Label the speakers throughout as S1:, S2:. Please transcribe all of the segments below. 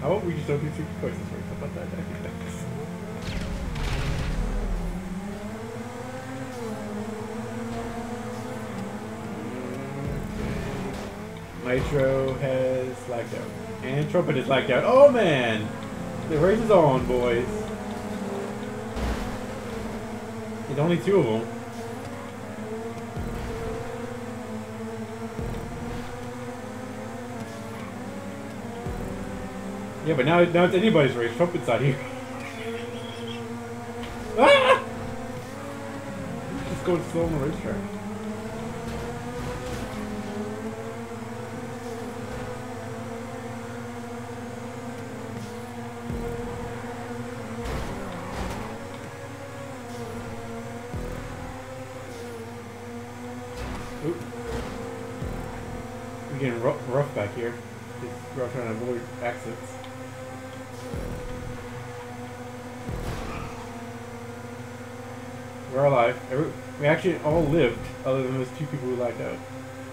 S1: How about we just don't do super choices first? How about that? Nitro has lagged out. And Trumpet is lagged out. Oh man! The race is on, boys. There's only two of them. Yeah, but now it's anybody's race. Trumpet's out here. Ah! Just going slow on the racetrack. Oop. We're getting rough back here. We're all trying to avoid accidents. We're alive. We actually all lived, other than those two people who lagged out.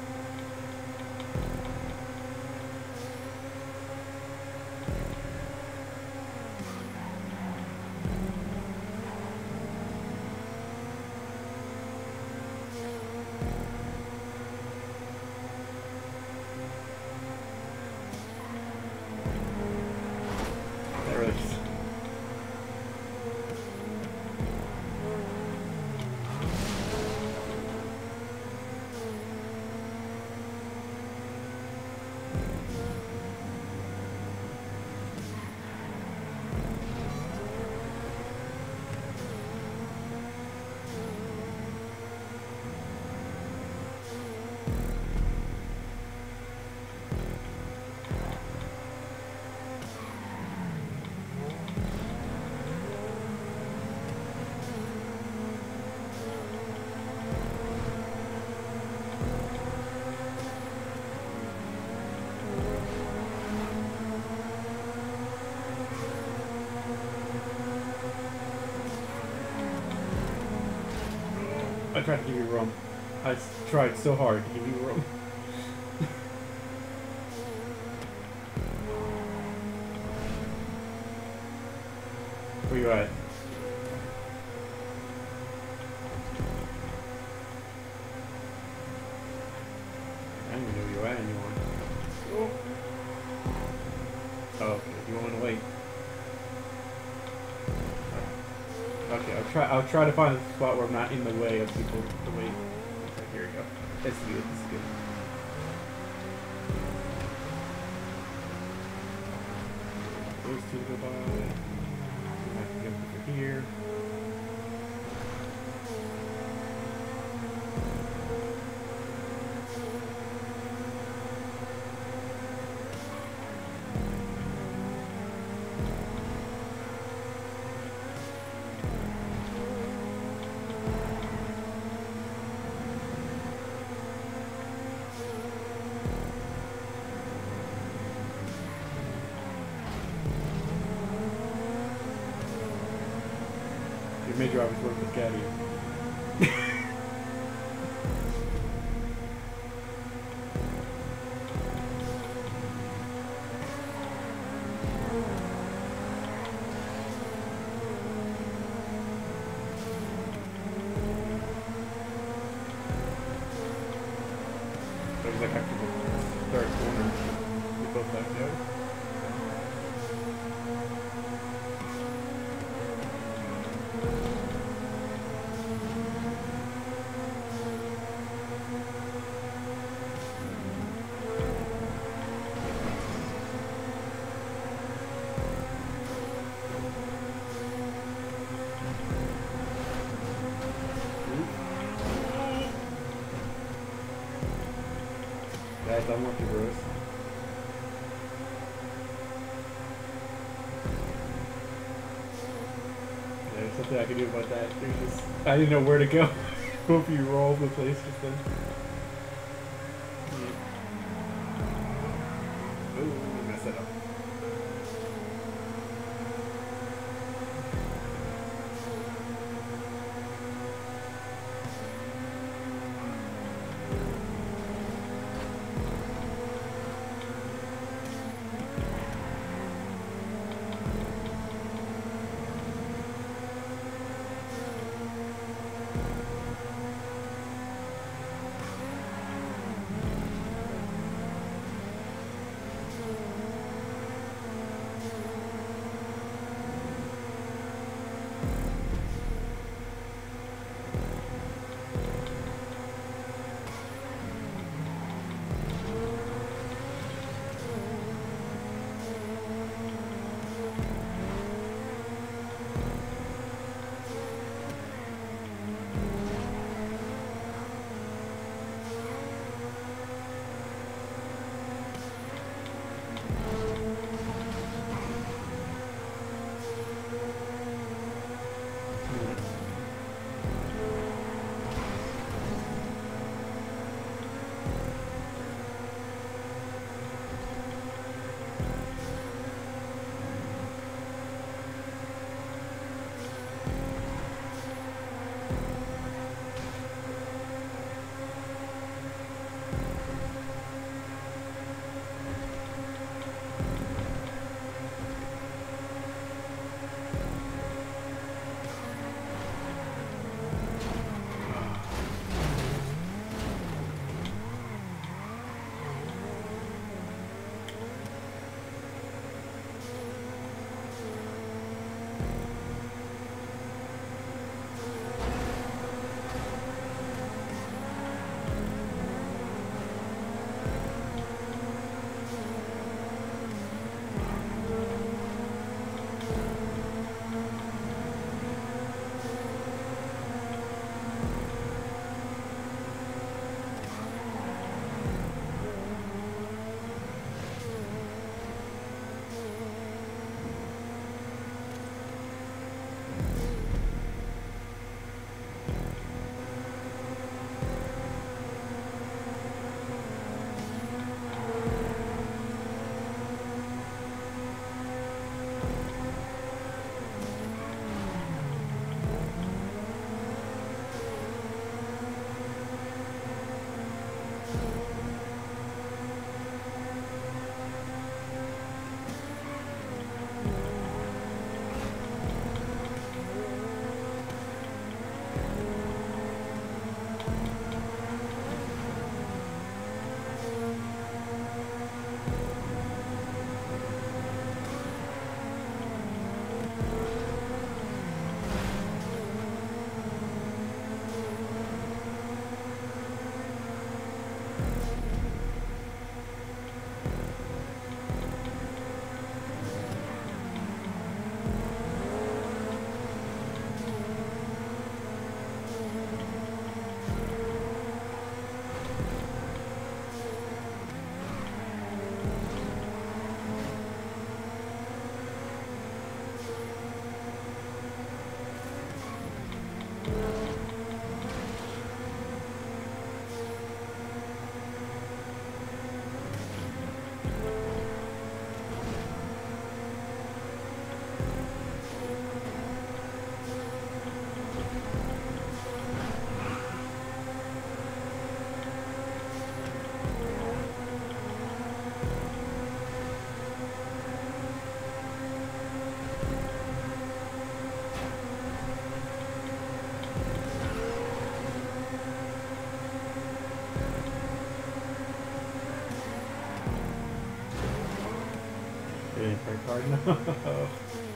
S1: I tried to give you room. I tried so hard to give you room. Where you at? I don't even know where you at anymore. Oh, okay. You want to wait? Okay, I'll try to find a spot where I'm not in the way of people to wait. Okay, here we go. That's good. That's good. Those two go by. We have to get over here. Made your office work with Caddy. It was like after the third corner, we both left out. Guys, I'm with you, Bruce. Yeah, there's something I can do about that. There's just, I didn't know where to go. Hope you roll the place just then. Yeah. Ooh, I messed that up. It didn't break hard enough.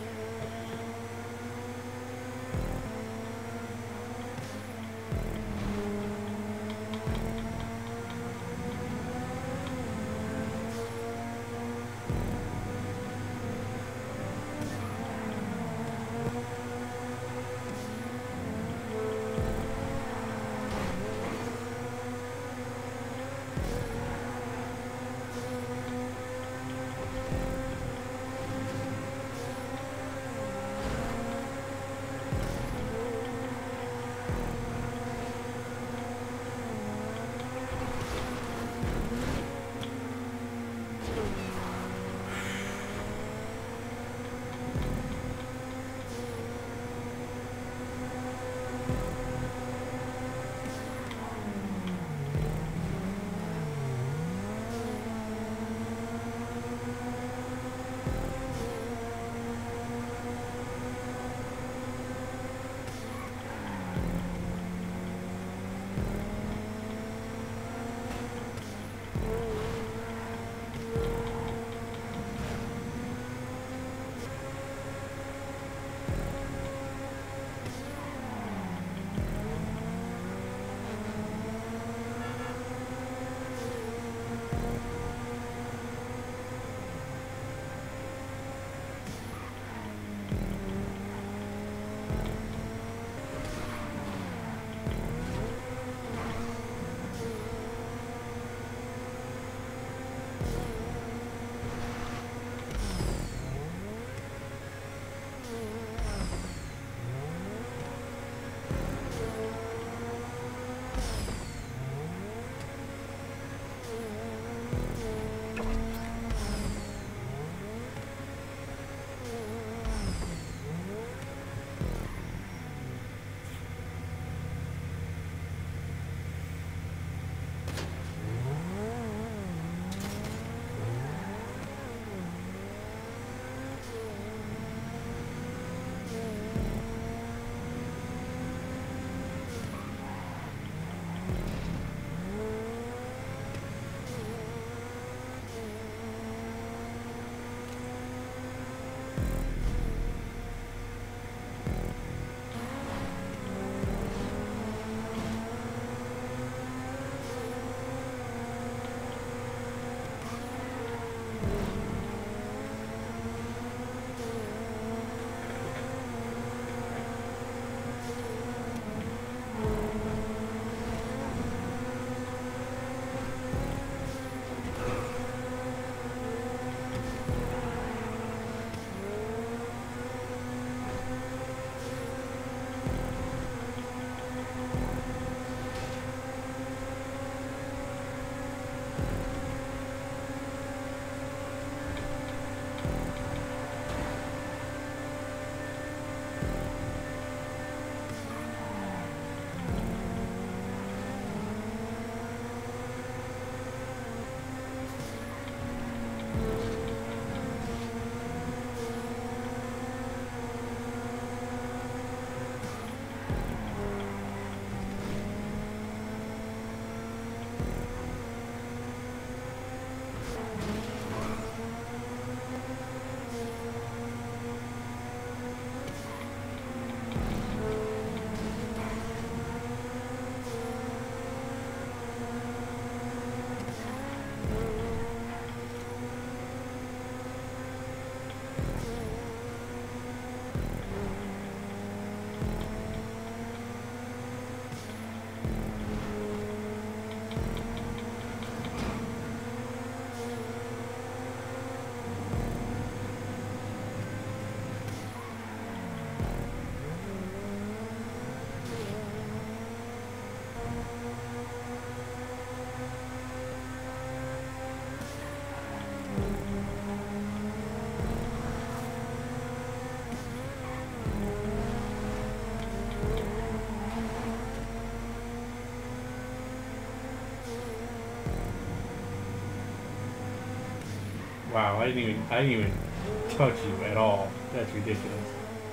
S1: Wow, I didn't even touch you at all. That's ridiculous.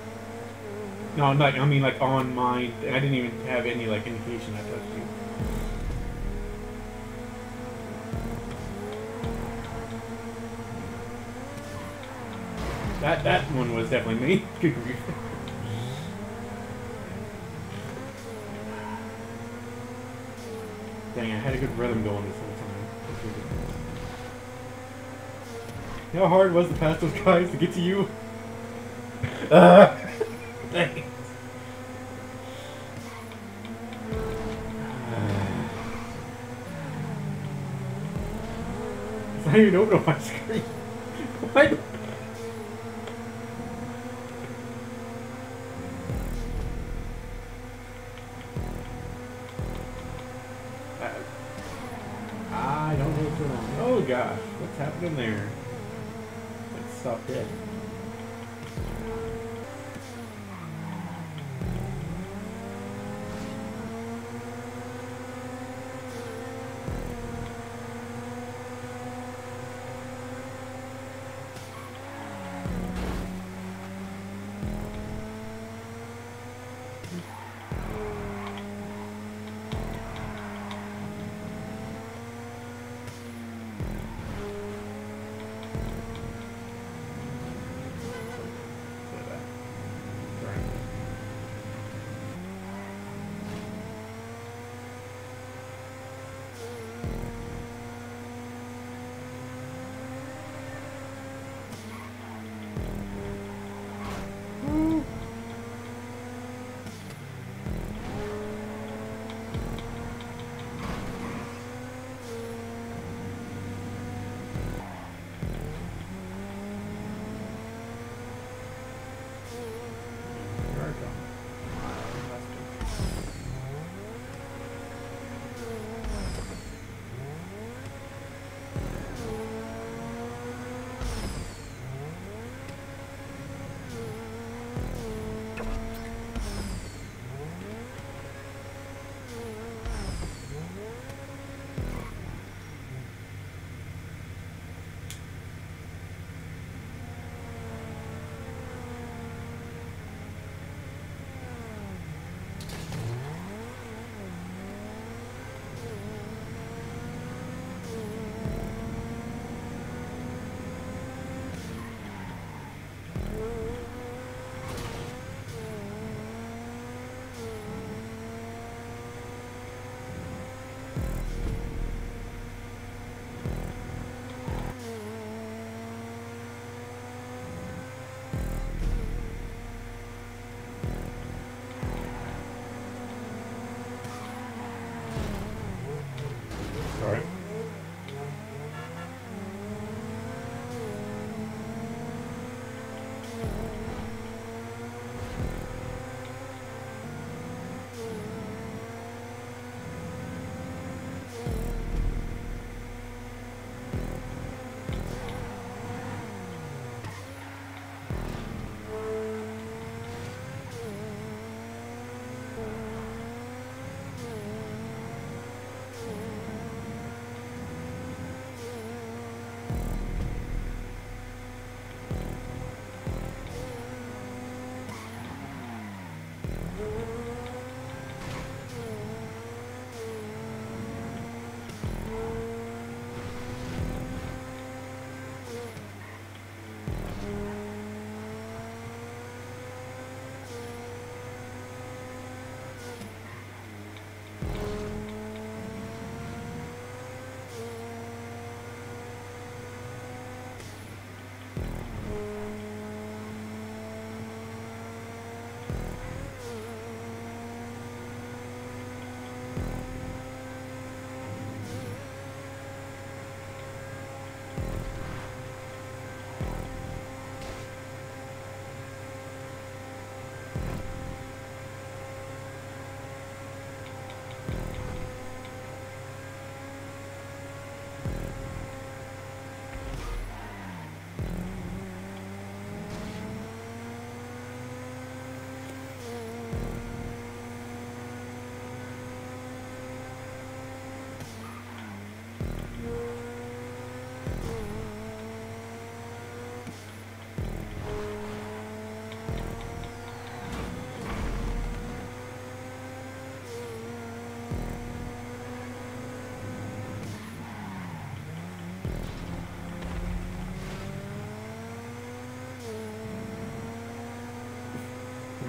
S1: No, like I mean, like on mine, I didn't even have any like indication I touched you. That one was definitely me. Good grief. Dang, I had a good rhythm going this whole time. You know how hard it was to pass those guys to get to you? Dang. It's not even open on my screen. What? I don't know what's going on. Oh gosh, what's happening there? Let's stop dead. Sorry.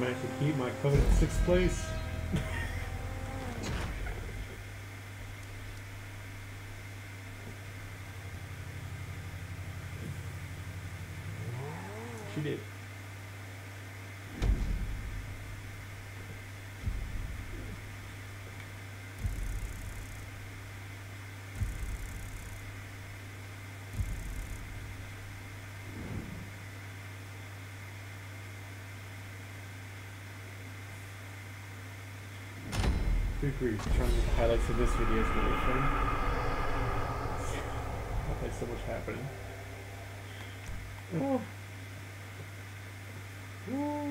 S1: managed to keep my coveted 6th place. She did. Good grief, trying to get the highlights of this video is really fun. There's so much happening. Oh.